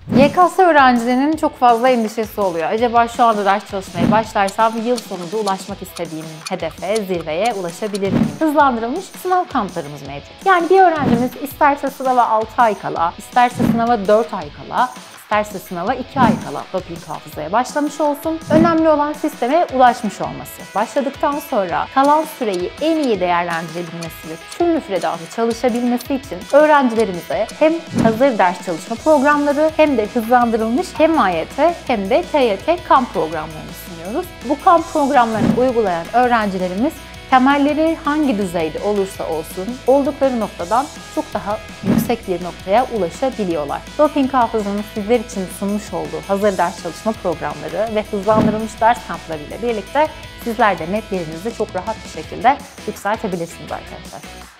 YKS öğrencilerinin çok fazla endişesi oluyor. Acaba şu anda ders çalışmaya başlarsam yıl sonunda ulaşmak istediğim hedefe, zirveye ulaşabilir miyim? Hızlandırılmış sınav kamplarımız mevcut. Yani bir öğrencimiz isterse sınava 6 ay kala, isterse sınava 4 ay kala, isterse sınava 2 ay kala doping hafızaya başlamış olsun. Önemli olan sisteme ulaşmış olması. Başladıktan sonra kalan süreyi en iyi değerlendirebilmesi ve tüm müfredatı çalışabilmesi için öğrencilerimize hem hazır ders çalışma programları hem de hızlandırılmış hem AYT hem de TYT kamp programlarını sunuyoruz. Bu kamp programlarını uygulayan öğrencilerimiz temelleri hangi düzeyde olursa olsun oldukları noktadan çok daha yüksek bir noktaya ulaşabiliyorlar. Doping Hafıza'nın sizler için sunmuş olduğu hazır ders çalışma programları ve hızlandırılmış ders kamplarıyla birlikte sizler de netlerinizi çok rahat bir şekilde yükseltebilirsiniz arkadaşlar.